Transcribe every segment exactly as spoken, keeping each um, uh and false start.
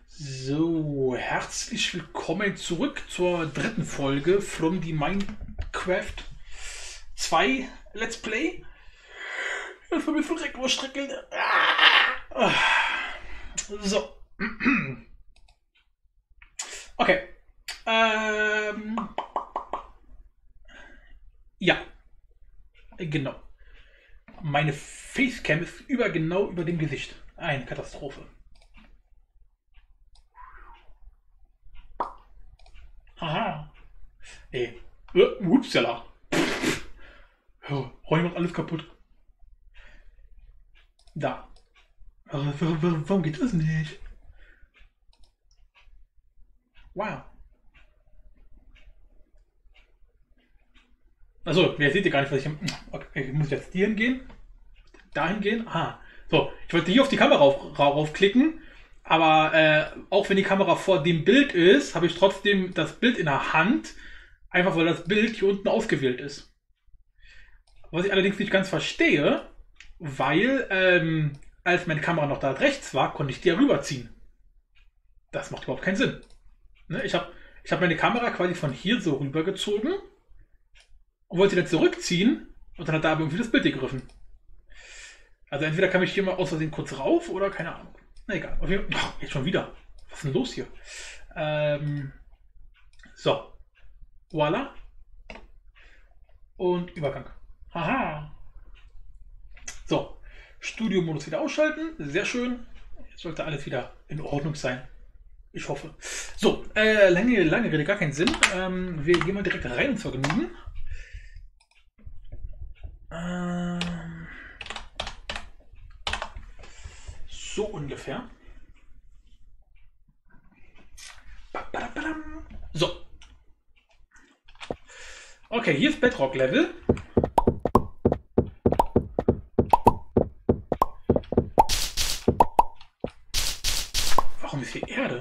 So, herzlich willkommen zurück zur dritten Folge von die Minecraft zwei Let's Play. Das war mir verreckt, wo Streckeln. So. Okay. Ähm. Ja. Genau. Meine Facecam ist über genau über dem Gesicht. Eine Katastrophe. Aha. Ey. Uh, upsala. Oh, heute macht alles kaputt. Da. Warum, warum geht das nicht? Wow. Also, wer seht ihr gar nicht, was ich. Okay, ich muss jetzt hier hingehen. Dahin gehen. Aha. So, ich wollte hier auf die Kamera rauf, raufklicken. Aber äh, auch wenn die Kamera vor dem Bild ist, habe ich trotzdem das Bild in der Hand. Einfach weil das Bild hier unten ausgewählt ist. Was ich allerdings nicht ganz verstehe, weil ähm, als meine Kamera noch da rechts war, konnte ich die ja rüberziehen. Das macht überhaupt keinen Sinn. Ne? Ich habe ich hab meine Kamera quasi von hier so rübergezogen und wollte sie dann zurückziehen und dann hat da aber irgendwie das Bild gegriffen. Also entweder kam ich hier mal aus Versehen kurz rauf oder keine Ahnung. Na egal. Oh, jetzt schon wieder. Was ist denn los hier? Ähm, so. Voila. Und Übergang. Haha. So. Studio-Modus wieder ausschalten. Sehr schön. Jetzt sollte alles wieder in Ordnung sein. Ich hoffe. So. Äh, lange, lange Rede, gar keinen Sinn. Ähm, wir gehen mal direkt rein ins Vergnügen. Ähm. So ungefähr. So. Okay, hier ist Bedrock Level. Warum ist hier Erde?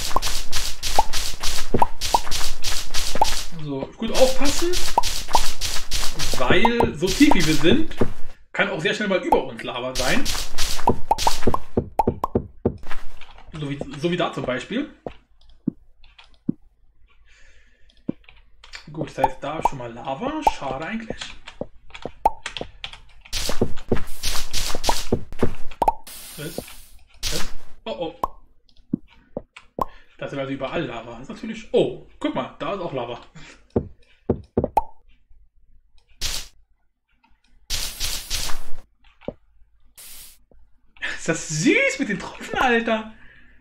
So, gut aufpassen, weil so tief wie wir sind, kann auch sehr schnell mal über uns Lava sein. So wie, so wie da zum Beispiel. Gut, das heißt, da ist schon mal Lava. Schade eigentlich. Was? Was? Oh, oh. Das ist also überall Lava. Das ist natürlich... Oh, guck mal, da ist auch Lava. Ist das süß mit den Tropfen, Alter.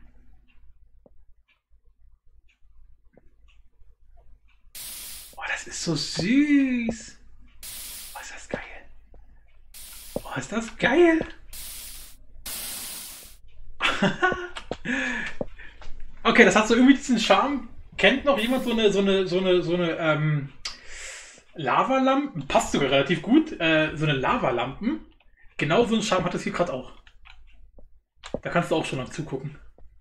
Das ist so süß. Oh, ist das geil. Oh, ist das geil. Okay, das hat so irgendwie diesen Charme. Kennt noch jemand so eine, so eine, so eine, so eine ähm, Lavalampen? Passt sogar relativ gut. Äh, so eine Lavalampen. Genau so einen Charme hat das hier gerade auch. Da kannst du auch schon noch zugucken.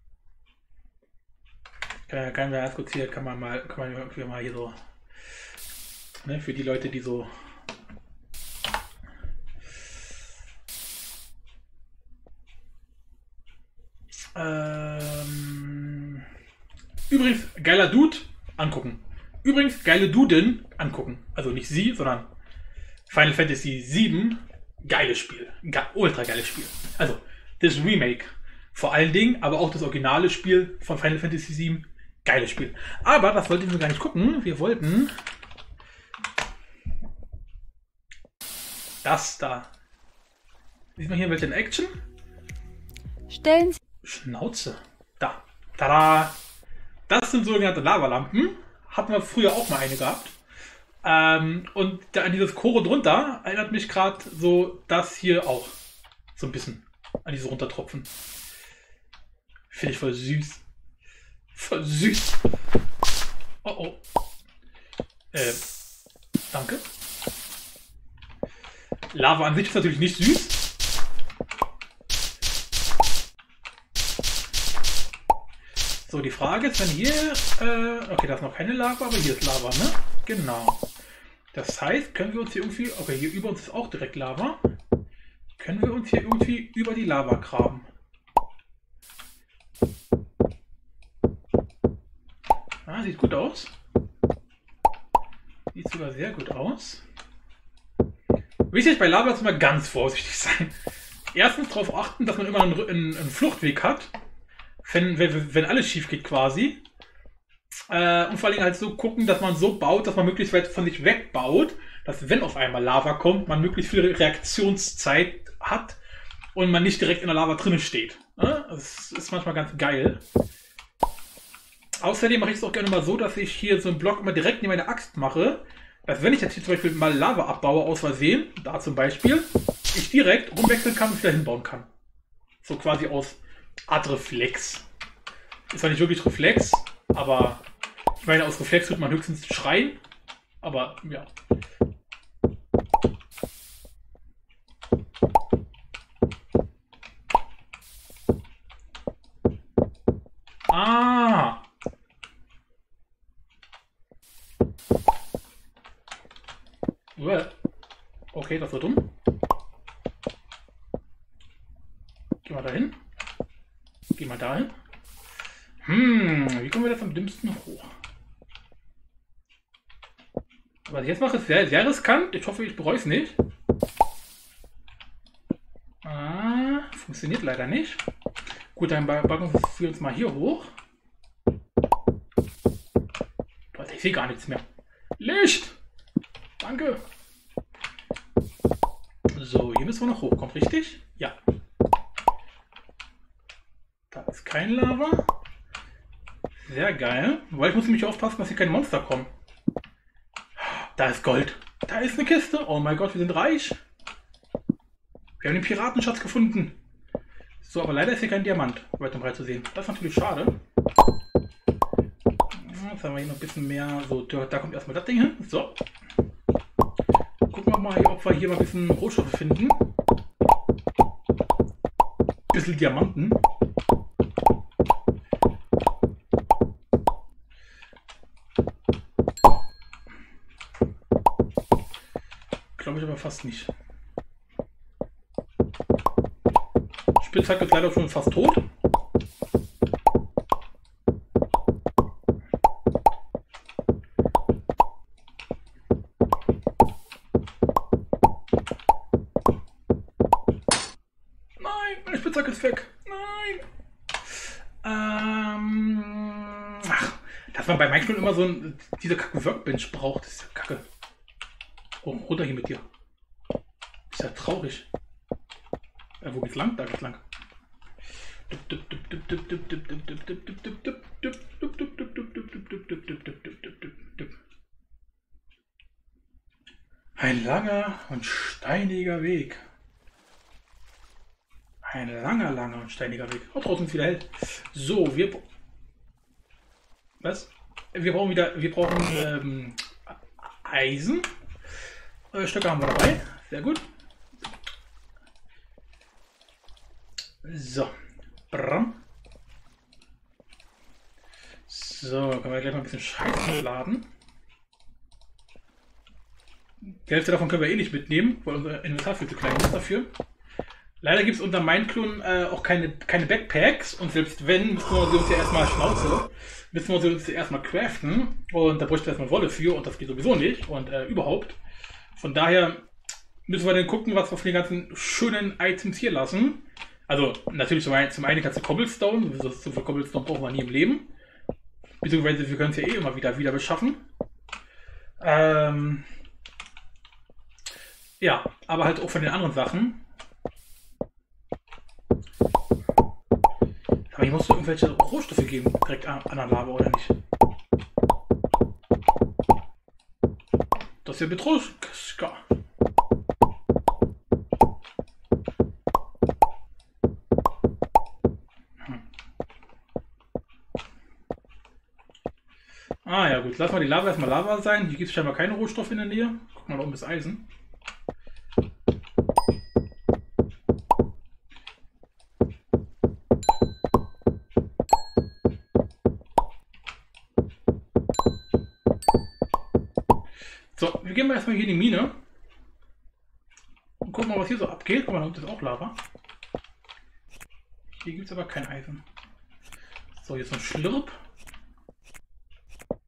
Kann, kann man erst kurz hier, kann man mal, kann man irgendwie mal hier so. Ne, für die Leute, die so ähm, übrigens geiler Dude angucken. Übrigens geile Duden angucken. Also nicht sie, sondern Final Fantasy sieben. Geiles Spiel. Ge ultra geiles Spiel. Also das Remake vor allen Dingen, aber auch das originale Spiel von Final Fantasy sieben. Geiles Spiel. Aber das wollten wir gar nicht gucken. Wir wollten das da. Sieht man hier welche in Action? Stellen Sie. Schnauze. Da. Tada. Das sind sogenannte Lavalampen. Hatten wir früher auch mal eine gehabt. Ähm, und da an dieses Choro drunter erinnert mich gerade so das hier auch. So ein bisschen an diese Runtertropfen. Finde ich voll süß. Voll süß. Oh oh. Äh, danke. Lava an sich ist natürlich nicht süß. So, die Frage ist, wenn hier... Äh, okay, da ist noch keine Lava, aber hier ist Lava, ne? Genau. Das heißt, können wir uns hier irgendwie... Okay, hier über uns ist auch direkt Lava. Können wir uns hier irgendwie über die Lava graben? sieht gut aus. Sieht sogar sehr gut aus. Wichtig bei Lava ist immer ganz vorsichtig sein. Erstens darauf achten, dass man immer einen, einen, einen Fluchtweg hat. Wenn, wenn, wenn alles schief geht quasi. Äh, und vor allem halt so gucken, dass man so baut, dass man möglichst weit von sich wegbaut, dass wenn auf einmal Lava kommt, man möglichst viel Reaktionszeit hat und man nicht direkt in der Lava drinnen steht. Ja, das ist manchmal ganz geil. Außerdem mache ich es auch gerne mal so, dass ich hier so einen Block immer direkt neben meine Axt mache, dass wenn ich jetzt hier zum Beispiel mal Lava abbaue aus Versehen, da zum Beispiel, ich direkt rumwechseln kann und wieder hinbauen kann. So quasi aus Art Reflex. Ist zwar nicht wirklich Reflex, aber ich meine, aus Reflex wird man höchstens schreien, aber ja. Ah! Okay, das war dumm. Geh mal dahin. Geh mal dahin. Hm, wie kommen wir das am dümmsten hoch? Was ich jetzt mache, ist sehr, sehr riskant. Ich hoffe, ich bereue es nicht. Ah, funktioniert leider nicht. Gut, dann backen wir uns mal hier hoch. Boah, ich sehe gar nichts mehr. Licht! Danke. So, hier müssen wir noch hochkommen, richtig? Ja. Da ist kein Lava. Sehr geil. Weil ich muss nämlich aufpassen, dass hier keine Monster kommen. Da ist Gold. Da ist eine Kiste. Oh mein Gott, wir sind reich. Wir haben den Piratenschatz gefunden. So, aber leider ist hier kein Diamant weit und breit zu sehen. Das ist natürlich schade. Jetzt haben wir hier noch ein bisschen mehr. So, da kommt erstmal das Ding hin. So. Gucken wir mal, ob wir hier mal ein bisschen Rohstoffe finden. Ein bisschen Diamanten. Glaube ich aber fast nicht. Spitzhacke ist leider schon fast tot. Nein, meine Spitzhacke ist weg. Nein. Ähm, ach, dass man bei manchen immer so ein, diese Kacke Workbench braucht, das ist ja Kacke. Oh, runter hier mit dir. Ist ja traurig. Ja, wo geht's lang? Da geht's lang. Ein langer und steiniger Weg. Ein langer, langer und steiniger Weg. Oh, draußen ist wieder hell. So, wir... Was? Wir brauchen wieder... Wir brauchen ähm, Eisen. Stöcke haben wir dabei. Sehr gut. So. Bram. So, können wir gleich mal ein bisschen Scheiße laden. Die Hälfte davon können wir eh nicht mitnehmen, weil unser Inventar viel zu klein ist dafür. Leider gibt es unter Mineclone äh, auch keine, keine Backpacks und selbst wenn, müssen wir sie uns ja erstmal Schnauze, müssen wir sie uns ja erstmal craften und da bräuchte erstmal Wolle für und das geht sowieso nicht und äh, überhaupt. Von daher müssen wir dann gucken, was wir von den ganzen schönen Items hier lassen. Also natürlich zum einen, zum einen kannst du Cobblestone, so viel Cobblestone brauchen wir nie im Leben. Beziehungsweise wir können es ja eh immer wieder wieder beschaffen. Ähm ja, aber halt auch von den anderen Sachen. Aber ich muss irgendwelche Rohstoffe geben, direkt an, an der Lava, oder nicht? Das ist ja Petruschka. Hm. Ah ja gut, lass mal die Lava erstmal Lava sein. Hier gibt es scheinbar keine Rohstoffe in der Nähe. Guck mal, da oben ist Eisen. So, wir gehen mal erstmal hier in die Mine und gucken mal, was hier so abgeht. Guck mal, da unten ist auch Lava. Hier gibt es aber kein Eisen. So, jetzt so ein Schlürp.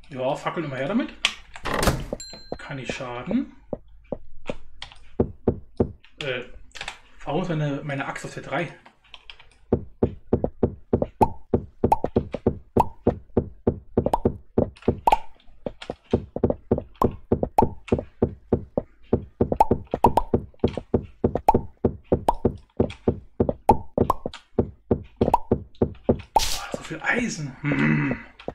Ja, fackeln immer her damit. Kann nicht schaden. Äh, warum ist meine, meine Axt auf der drei? So viel Eisen. Hm.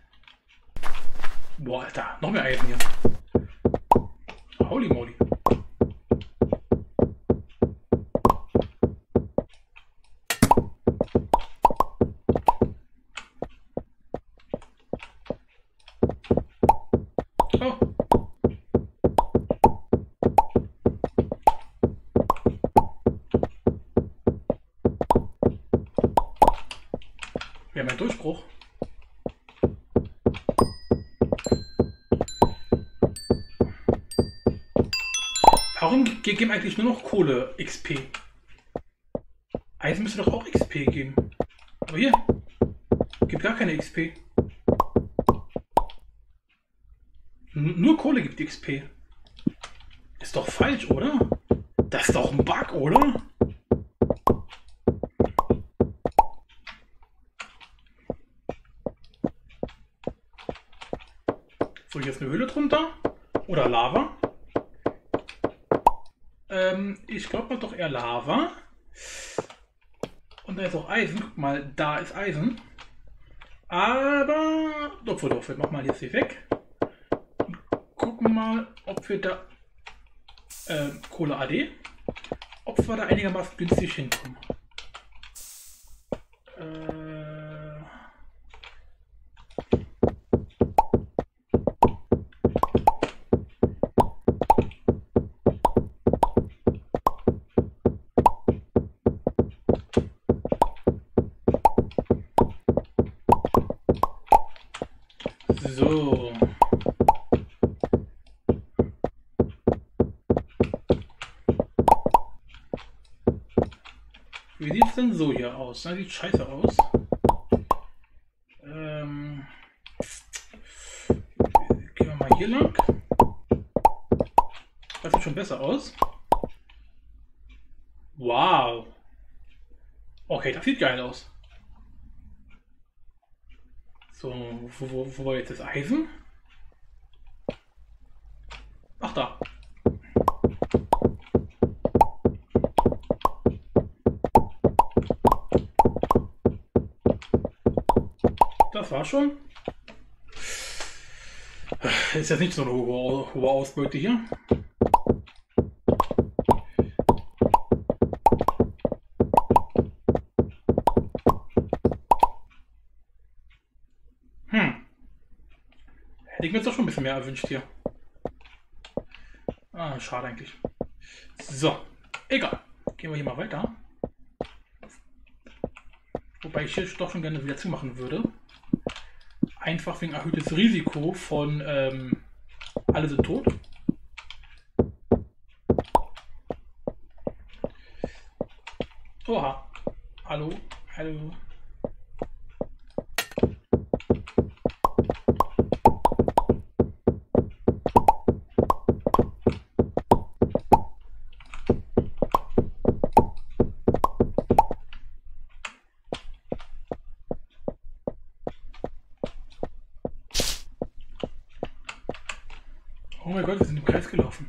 Boah, Alter, noch mehr Eisen hier. Holy moly. Oh. Wir haben einen Durchbruch. Warum geben eigentlich nur noch Kohle X P? Eisen müsste doch auch X P geben. Aber hier gibt gar keine X P. N nur Kohle gibt X P. Ist doch falsch, oder? Das ist doch ein Bug, oder? So, hier ist eine Höhle drunter. Oder Lava. Ähm, ich glaube mal doch eher Lava. Und da ist auch Eisen. Guck mal, da ist Eisen. Aber... Doch, doch, wir machen mal jetzt hier weg. Und gucken mal, ob wir da... Äh, Kohle A D. Ob wir da einigermaßen günstig hinkommen. Äh... So. Wie sieht es denn so hier aus? Das sieht scheiße aus. Ähm, gehen wir mal hier lang. Das sieht schon besser aus. Wow. Okay, das sieht geil aus. So, wo, wo, wo war jetzt das Eisen? Ach, da. Das war schon. Ist jetzt nicht so eine hohe, hohe Ausbeute hier. Hm. Hätte ich mir jetzt doch schon ein bisschen mehr erwünscht hier. Ah, schade eigentlich. So, egal. Gehen wir hier mal weiter. Wobei ich hier doch schon gerne wieder zumachen würde. Einfach wegen erhöhtes Risiko von ähm, alle sind tot. Oha. Hallo. Hallo. Oh mein Gott, wir sind im Kreis gelaufen.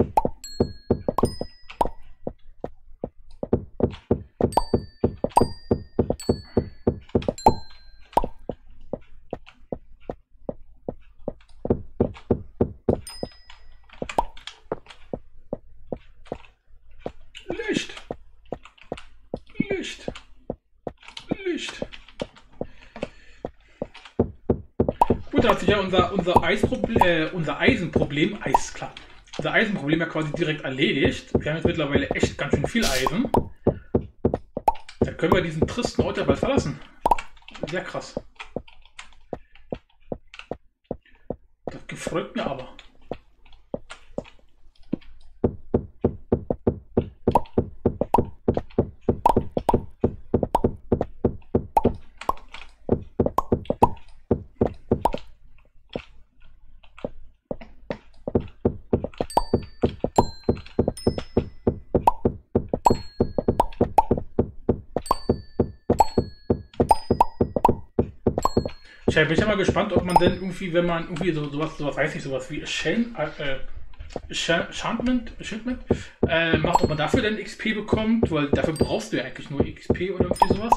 Licht. Licht. Licht. Gut, da hat sich ja unser, unser, Eisproblem, äh, unser Eisenproblem, Eis, klar, unser Eisenproblem ja quasi direkt erledigt. Wir haben jetzt mittlerweile echt ganz schön viel Eisen. Da können wir diesen tristen Ort ja bald verlassen. Sehr krass. Das gefreut mir aber. bin ja mal gespannt, ob man denn irgendwie, wenn man irgendwie so sowas, sowas weiß ich, sowas wie Shan, äh, Enchantment, Enchantment äh, macht, ob man dafür dann X P bekommt, weil dafür brauchst du ja eigentlich nur X P oder irgendwie sowas.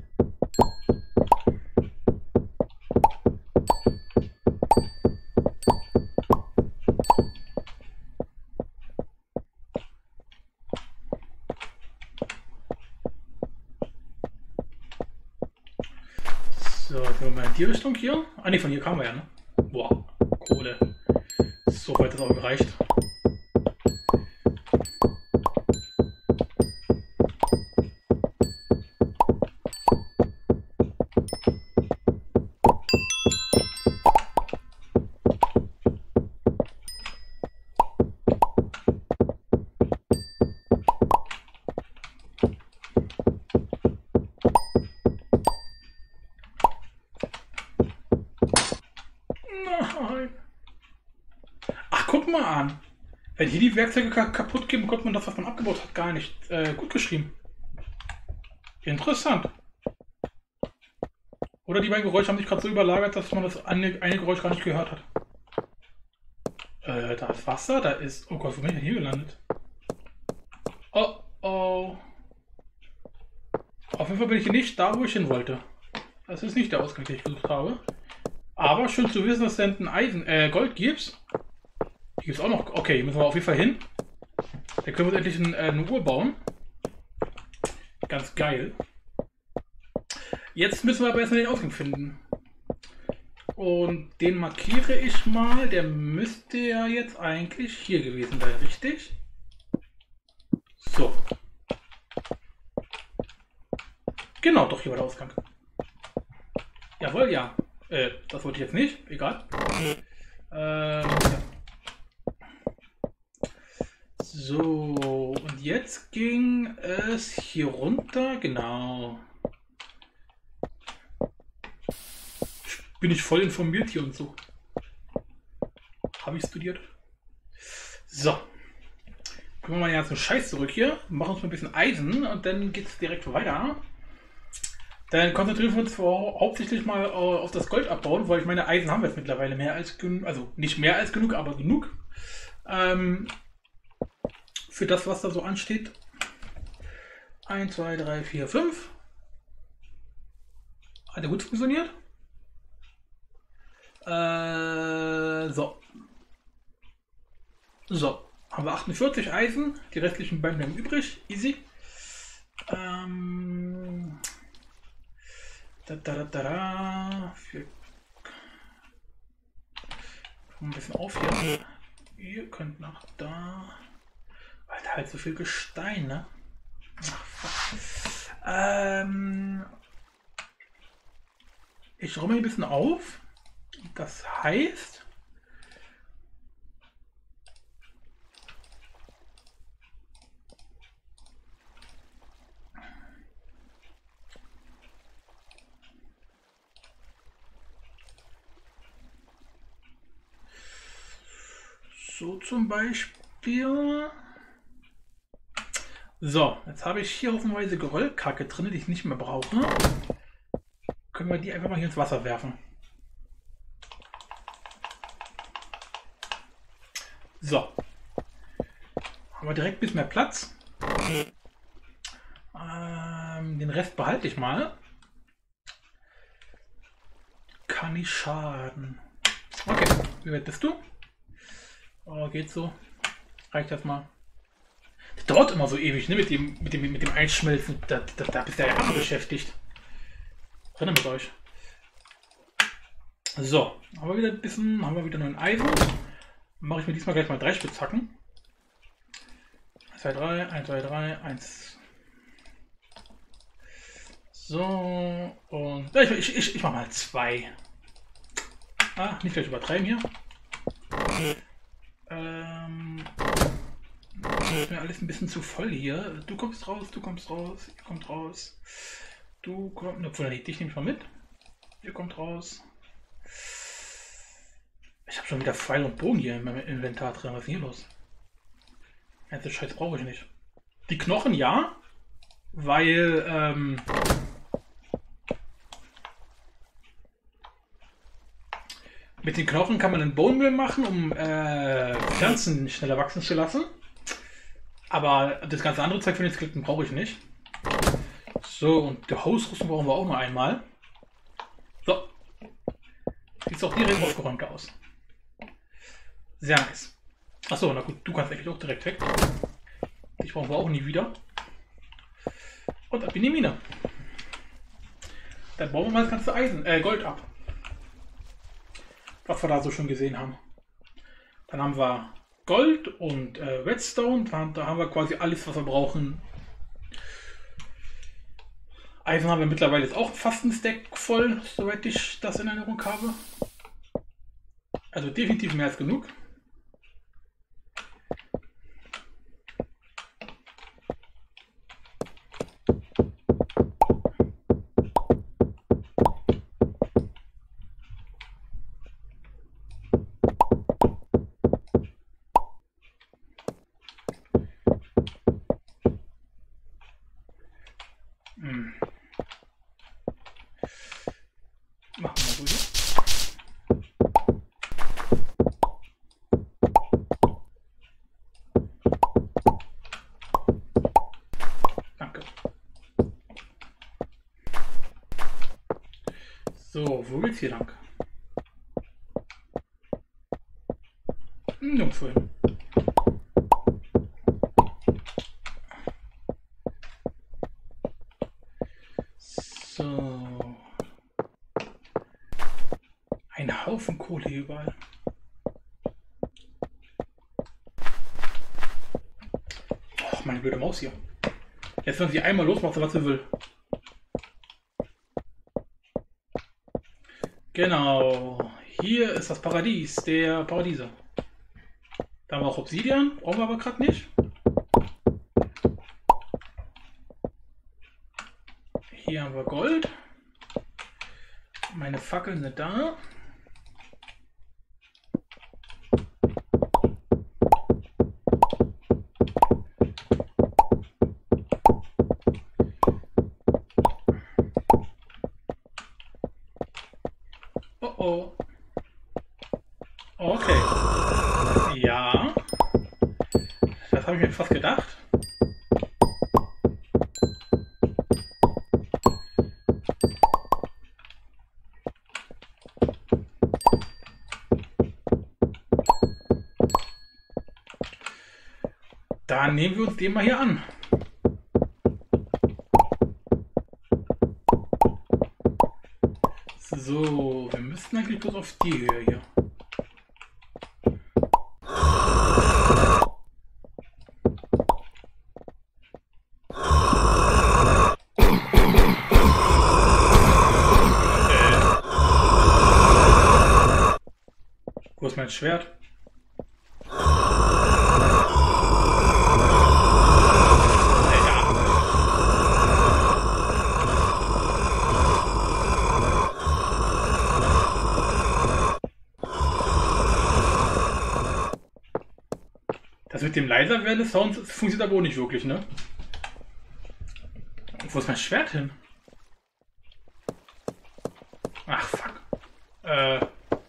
So, jetzt gehen wir mal in die Richtung hier. Ah ne, von hier kamen wir ja, ne? Boah, Kohle. So weit das auch gereicht. Nein. Ach, guck mal an. Wenn hier die Werkzeuge kaputt gehen, bekommt man das, was man abgebaut hat, gar nicht äh, gut geschrieben. Interessant. Oder die beiden Geräusche haben sich gerade so überlagert, dass man das eine, eine Geräusch gar nicht gehört hat. Äh, da ist Wasser, da ist... Oh Gott, wo bin ich denn hier gelandet? Oh, oh. Auf jeden Fall bin ich hier nicht da, wo ich hin wollte. Das ist nicht der Ausgang, den ich gesucht habe. Aber schön zu wissen, dass es hinten Eisen, äh, Gold gibt. Hier gibt es auch noch. Okay, hier müssen wir auf jeden Fall hin. Da können wir uns endlich ein, äh, eine Uhr bauen. Ganz geil. Jetzt müssen wir aber erstmal den Ausgang finden. Und den markiere ich mal. Der müsste ja jetzt eigentlich hier gewesen sein, richtig? So. Genau, doch, hier war der Ausgang. Jawohl, ja. Äh, das wollte ich jetzt nicht. Egal. Ähm, ja. So, und jetzt ging es hier runter. Genau. Bin ich voll informiert hier und so. Habe ich studiert. So. Kommen wir mal den ganzen Scheiß zurück hier. Machen uns mal ein bisschen Eisen und dann geht es direkt weiter. Dann konzentrieren wir uns vor, hauptsächlich mal auf das Gold abbauen, weil ich meine, Eisen haben wir jetzt mittlerweile mehr als genug, also nicht mehr als genug, aber genug. Ähm, für das, was da so ansteht. eins, zwei, drei, vier, fünf. Hat der gut funktioniert? Äh, so. So. Haben wir achtundvierzig Eisen. Die restlichen beiden bleiben übrig. Easy. Ähm... Da, da, da, da, da. Wir ein bisschen auf hier. Ihr könnt nach da. Alter, halt so viel Gestein, ne? Ach, fuck. Ähm, ich räume ein bisschen auf. Das heißt, so zum Beispiel. So, jetzt habe ich hier hoffenweise Geröllkacke drin, die ich nicht mehr brauche. Können wir die einfach mal hier ins Wasser werfen. So. Haben wir direkt ein bisschen mehr Platz. Ähm, den Rest behalte ich mal. Kann nicht schaden. Okay, wie weit bist du? Oh, geht so. Reicht das mal. Das dauert immer so ewig, ne? Mit dem, mit dem, mit dem Einschmelzen. Da, da, da bist du ja immer beschäftigt. Drin mit euch. So, haben wir wieder ein bisschen, haben wir wieder nur ein Eisen. Mache ich mir diesmal gleich mal drei Spitzhacken. eins, zwei, drei, eins, zwei, drei, eins. So, und ja, ich, ich, ich, ich mache mal zwei. Ah, nicht gleich übertreiben hier. Ähm, das ist mir alles ein bisschen zu voll hier. Du kommst raus, du kommst raus, ihr kommt raus. Du kommst, obwohl, dich nehme ich mal mit. Ihr kommt raus. Ich habe schon wieder Pfeil und Bogen hier in meinem Inventar drin. Was ist hier los? Ganze Scheiß brauche ich nicht. Die Knochen ja, weil ähm, Mit den Knochen kann man einen Bone Meal machen, um äh, Pflanzen schneller wachsen zu lassen. Aber das ganze andere Zeug für den Skeleton brauche ich nicht. So, und die Hausrüstung brauchen wir auch noch einmal. So. Sieht auch direkt aufgeräumt aus. Sehr nice. Achso, na gut, du kannst eigentlich auch direkt weg. Dich brauchen wir auch nie wieder. Und ab in die Mine. Dann bauen wir mal das ganze Eisen, äh, Gold ab. Was wir da so schon gesehen haben. Dann haben wir Gold und äh, Redstone. Da, da haben wir quasi alles, was wir brauchen. Eisen haben wir mittlerweile jetzt auch fast ein Stack voll, soweit ich das in Erinnerung habe. Also definitiv mehr als genug. Hm. Machen wir so hier. Danke. So, wo geht's hier lang? Nirgendwo hin. So. Ein Haufen Kohle überall. Och, meine blöde Maus hier. Jetzt, wenn sie einmal losmacht, was sie will. Genau. Hier ist das Paradies der Paradiese. Da haben wir auch Obsidian. Brauchen wir aber gerade nicht. Hier haben wir Gold. Meine Fackeln sind da. Oh oh. Okay. Ja. Das habe ich mir fast gedacht. Dann nehmen wir uns den mal hier an. So, wir müssten eigentlich bloß auf die Höhe hier. Wo ist mein Schwert? Das mit dem leiser werden des Sounds funktioniert aber auch nicht wirklich, ne? Wo ist mein Schwert hin? Ach, fuck. Äh.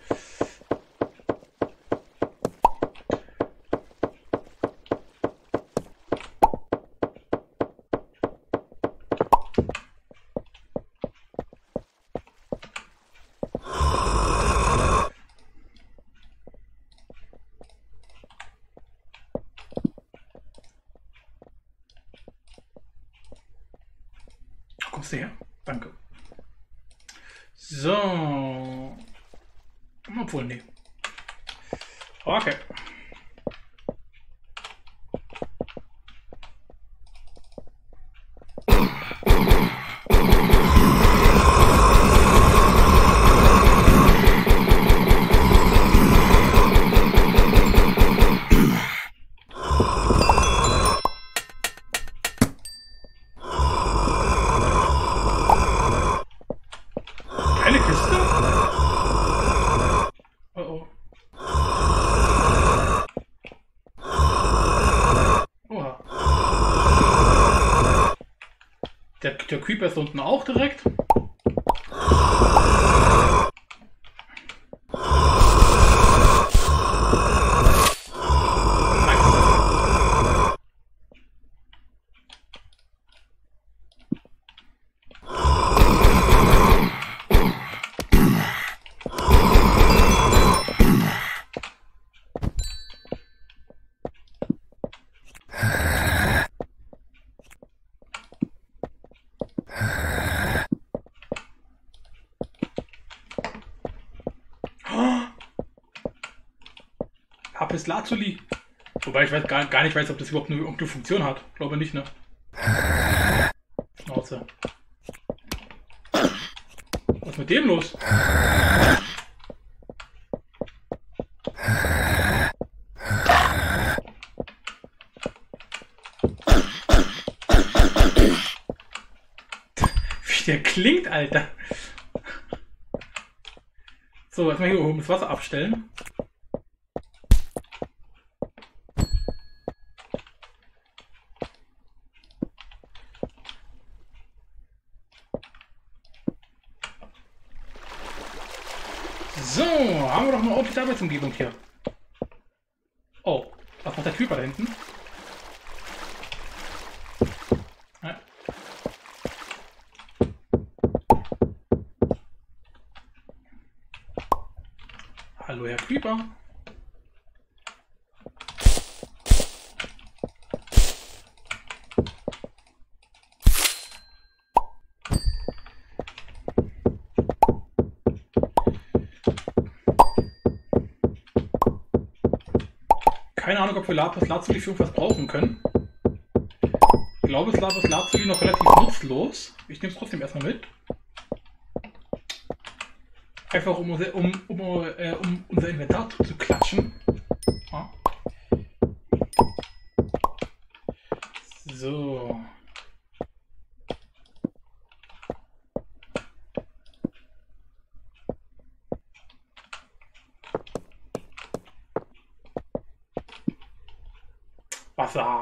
Kommst du her? Danke. So. Obwohl, nee. Okay. Eine Kiste? Oh oh. Oha. Der, der Creeper ist unten auch direkt. Lapis Lazuli. Wobei ich weiß, gar, gar nicht weiß, ob das überhaupt eine, eine Funktion hat. Glaube nicht, ne? Schnauze. Was ist mit dem los? Wie der klingt, Alter. So, erstmal hier oben das Wasser abstellen. So, haben wir doch eine ordentliche Arbeitsumgebung hier. Oh, was macht der Creeper da hinten? Ja. Hallo, Herr Creeper. Keine Ahnung, ob wir Lapis Lazuli für irgendwas brauchen können. Ich glaube, es Lapis Lazuli noch relativ nutzlos. Ich nehme es trotzdem erstmal mit. Einfach um, um, um, äh, um unser Inventar zu klatschen. Ja. So. Wasser.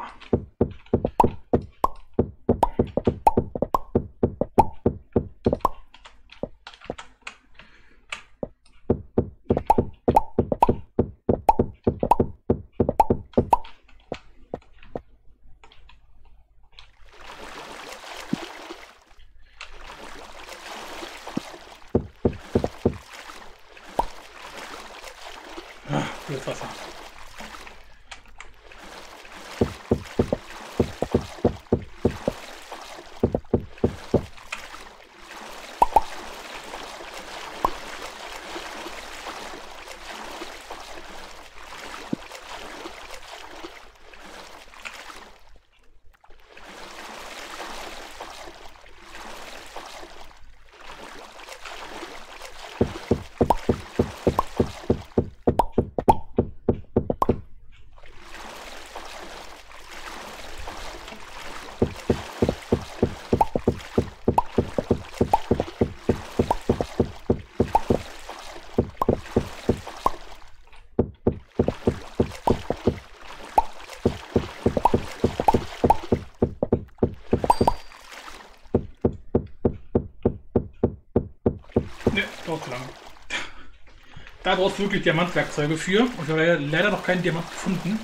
Ah, gutes Wasser. Ne, dauert zu lange. Da brauchst du wirklich Diamantwerkzeuge für. Und wir haben leider noch keinen Diamant gefunden.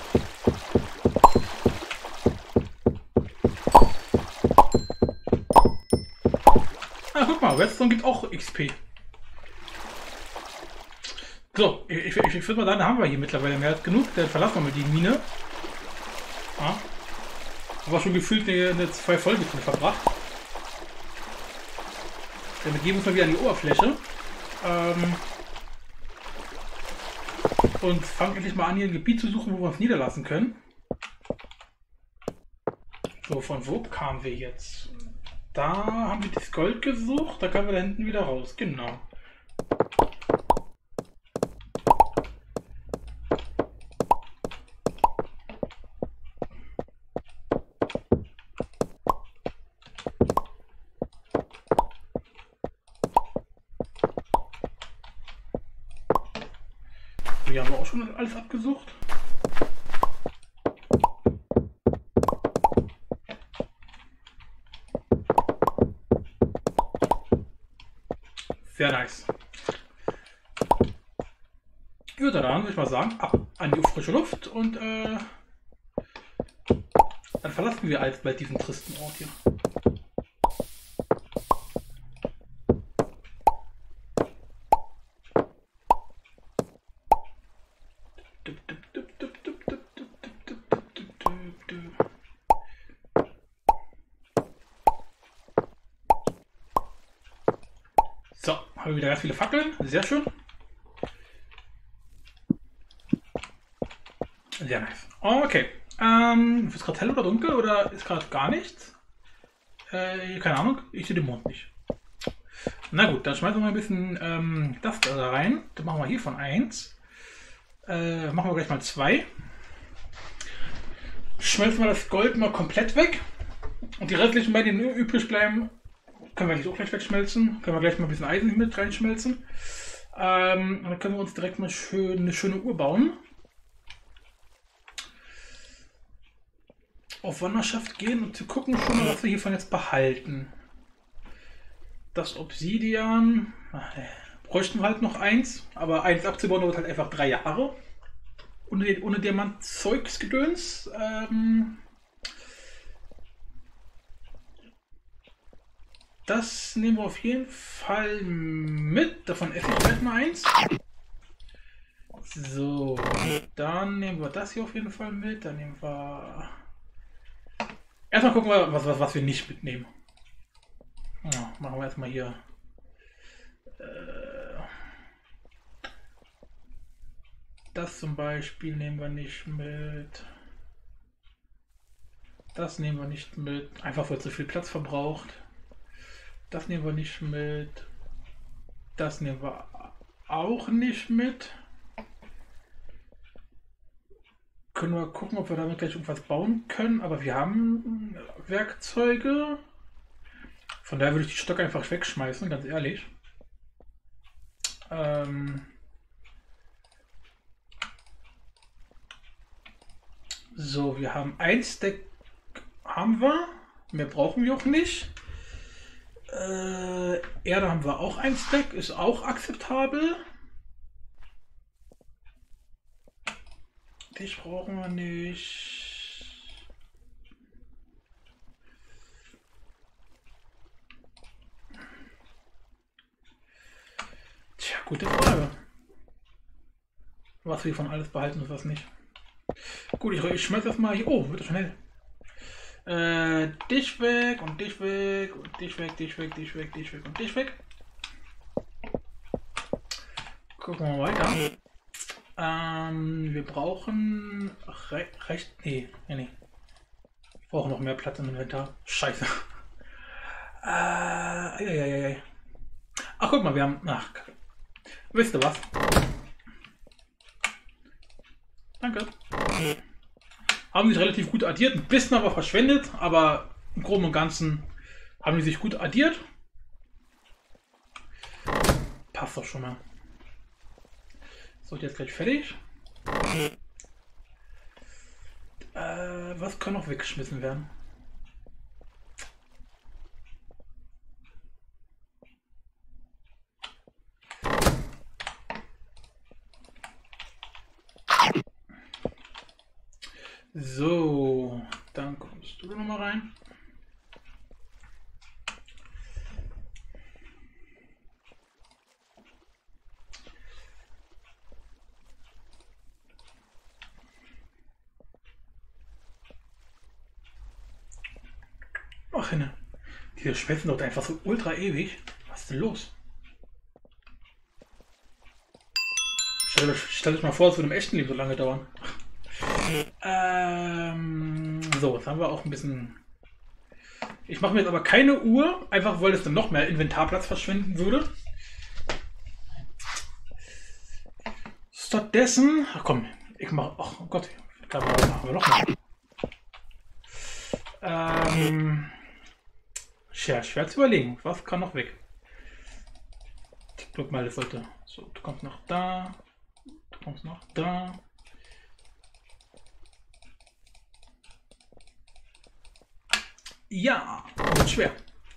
Ah, guck mal, Redstone gibt auch X P. So, ich, ich, ich würde mal sagen, da haben wir hier mittlerweile mehr als genug. Dann verlassen wir mal die Mine. Ja. Aber schon gefühlt eine, eine zwei Folgen drin verbracht. Dann begeben wir uns mal wieder an die Oberfläche. Ähm, und fangen endlich mal an, hier ein Gebiet zu suchen, wo wir uns niederlassen können. So, von wo kamen wir jetzt? Da haben wir das Gold gesucht, da können wir da hinten wieder raus, genau. Wir haben auch schon alles abgesucht. Sehr nice. Gut, dann würde ich mal sagen, ab an die frische Luft und äh, dann verlassen wir alsbald diesen tristen Ort hier. So, haben wir wieder ganz viele Fackeln. Sehr schön. Sehr nice. Okay. Ähm, ist gerade hell oder dunkel oder ist gerade gar nichts? Äh, keine Ahnung. Ich sehe den Mond nicht. Na gut, dann schmeißen wir mal ein bisschen ähm, das da rein. Dann machen wir hiervon eins. Äh, machen wir gleich mal zwei. Schmelzen wir das Gold mal komplett weg. Und die restlichen beiden, die übrig bleiben, können wir eigentlich auch gleich wegschmelzen. Können wir gleich mal ein bisschen Eisen mit reinschmelzen. Ähm, dann können wir uns direkt mal schön eine schöne Uhr bauen. Auf Wanderschaft gehen und zu gucken schon mal, was wir hiervon jetzt behalten. Das Obsidian bräuchten wir halt noch eins, aber eins abzubauen dauert halt einfach drei Jahre. Ohne, ohne Diamant-Zeugsgedöns. Ähm, das nehmen wir auf jeden Fall mit. Davon esse ich gleich mal eins. So, dann nehmen wir das hier auf jeden Fall mit. Dann nehmen wir... Erstmal gucken wir, was, was, was wir nicht mitnehmen. Ja, machen wir erstmal hier. Äh, das zum Beispiel nehmen wir nicht mit. Das nehmen wir nicht mit. Einfach weil es zu viel Platz verbraucht. Das nehmen wir nicht mit. Das nehmen wir auch nicht mit. Können wir gucken, ob wir damit gleich irgendwas bauen können. Aber wir haben Werkzeuge. Von daher würde ich die Stöcke einfach wegschmeißen, ganz ehrlich. Ähm so, wir haben ein Stack, haben wir. Mehr brauchen wir auch nicht. Äh, Erde haben wir auch ein Stack, ist auch akzeptabel. Dich brauchen wir nicht. Tja, gute Frage. Was wir von alles behalten und was nicht. Gut, ich, ich schmeiß das mal hier. Oh, wird das schnell. Äh, dich weg und dich weg und dich weg, dich weg, dich weg, dich weg und dich weg. Gucken wir mal weiter. Ähm, wir brauchen re recht. Nee, nee, nee. Ich brauche noch mehr Platz im Inventar. Scheiße. Äh, ja, ja, ja, ja. Ach, guck mal, wir haben. Ach, wisst ihr was? Danke. Haben sich relativ gut addiert. Ein bisschen aber verschwendet, aber im Groben und Ganzen haben die sich gut addiert. Passt doch schon mal. So, jetzt gleich fertig. Äh, was kann noch weggeschmissen werden? So, dann kommst du noch mal rein. Ach, Hinne. Diese schmelzen dort einfach so ultra ewig. Was ist denn los? Stell euch, stell euch mal vor, es würde im echten Leben so lange dauern. Ähm, so, jetzt haben wir auch ein bisschen... Ich mache mir jetzt aber keine Uhr, einfach weil es dann noch mehr Inventarplatz verschwenden würde. Stattdessen... Ach komm, ich mache... Ach oh Gott, da machen wir noch mehr. Ähm... Schwer, schwer zu überlegen, was kann noch weg? Ich drück mal, das sollte... So, du kommst noch da. Du kommst noch da. Ja, wird schwer.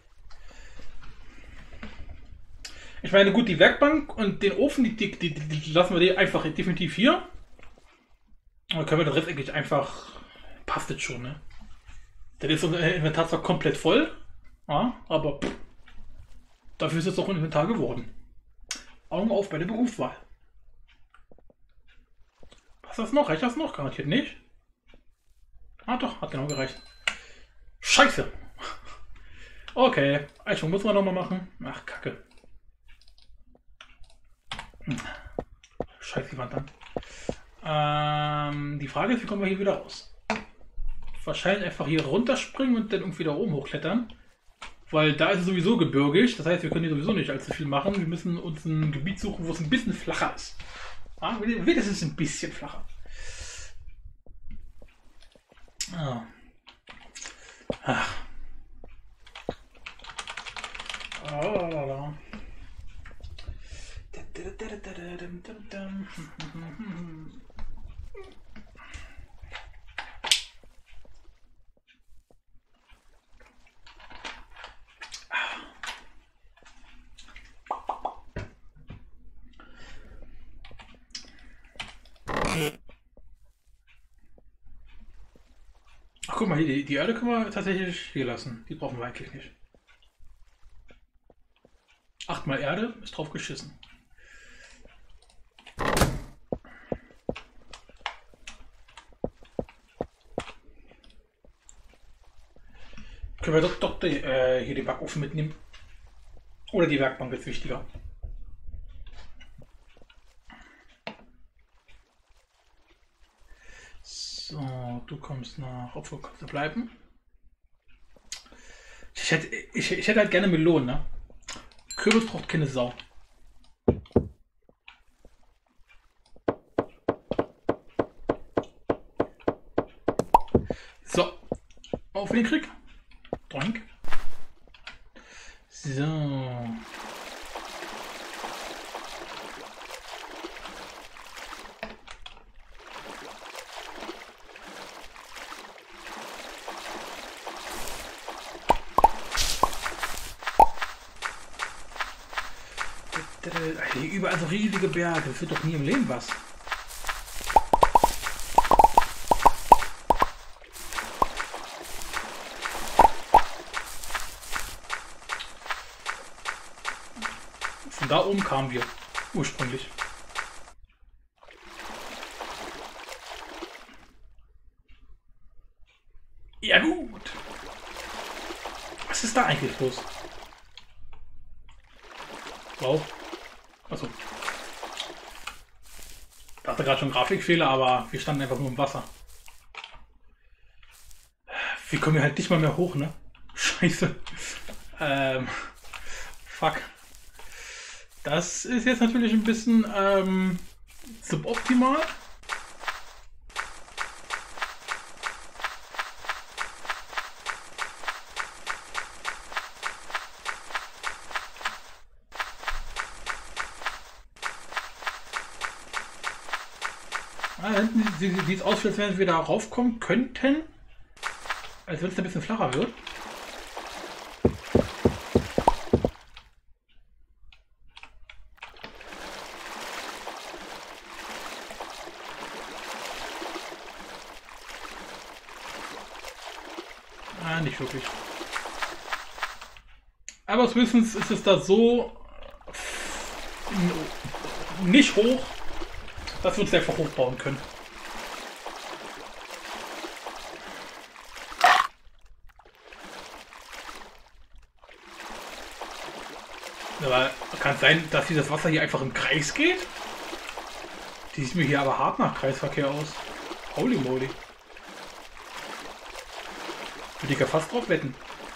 Ich meine, gut, die Werkbank und den Ofen, die, die, die, die lassen wir die einfach definitiv hier. Dann können wir den Rest eigentlich einfach... Passt jetzt schon, ne? Dann ist unser Inventar zwar komplett voll, ja, aber pff, dafür ist es auch ein Inventar geworden. Augen auf bei der Berufswahl. Passt das noch? Reicht das noch? Garantiert nicht. Ah doch, hat genau gereicht. Scheiße! Okay, also muss man noch mal machen. Ach, Kacke. Scheiße, die Wand an. Ähm, die Frage ist, wie kommen wir hier wieder raus? Wahrscheinlich einfach hier runterspringen und dann irgendwie da oben hochklettern. Weil da ist es sowieso gebirgig. Das heißt, wir können hier sowieso nicht allzu viel machen. Wir müssen uns ein Gebiet suchen, wo es ein bisschen flacher ist. Ja, wenigstens ein bisschen flacher. Ah. Ach. Oh. Ach, guck mal, hier, die, die Erde können wir tatsächlich hier lassen. Die brauchen wir eigentlich nicht. Achtmal Erde, ist drauf geschissen. Können wir doch, doch die, äh, hier den Backofen mitnehmen. Oder die Werkbank ist wichtiger. So, du kommst nach. Obwohl, kannst du bleiben? Ich hätte, ich, ich hätte halt gerne Melonen, ne? Kürbis braucht keine Sau. So, auf den Krieg. Doink. So. Hier überall so riesige Berge. Das wird doch nie im Leben was. Von da oben kamen wir ursprünglich. Ja gut. Was ist da eigentlich los? Wow. Achso. Ich dachte gerade schon Grafikfehler, aber wir standen einfach nur im Wasser. Wir kommen hier halt nicht mal mehr hoch, ne? Scheiße. Ähm. Fuck. Das ist jetzt natürlich ein bisschen ähm, suboptimal. Ah, hinten sieht es aus, als wenn wir da raufkommen könnten. Als wenn es ein bisschen flacher wird. Ah, nicht wirklich. Aber zumindest ist es da so nicht hoch, dass wir uns einfach hochbauen können. Aber kann es sein, dass dieses Wasser hier einfach im Kreis geht? Die sieht mir hier aber hart nach Kreisverkehr aus. Holy moly. Würde ich ja fast drauf wetten.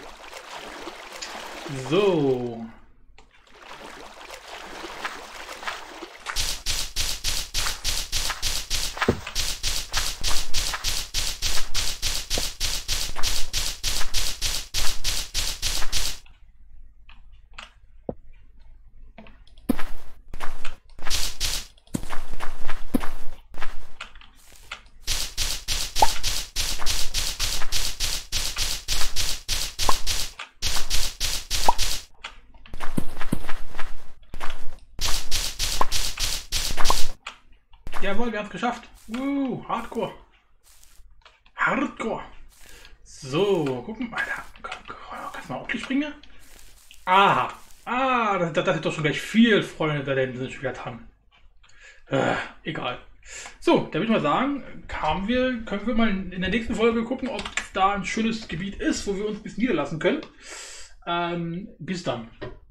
So. Jawohl, wir haben es geschafft. Uh, Hardcore. Hardcore. So, gucken. Alter, kannst du mal aufspringen? Aha. Ah, das, das, das ist doch schon gleich viel, Freunde, da sind schon wieder dran. Äh, egal. So, da würde ich mal sagen, kamen wir, können wir mal in der nächsten Folge gucken, ob es da ein schönes Gebiet ist, wo wir uns ein bisschen niederlassen können. Ähm, bis dann.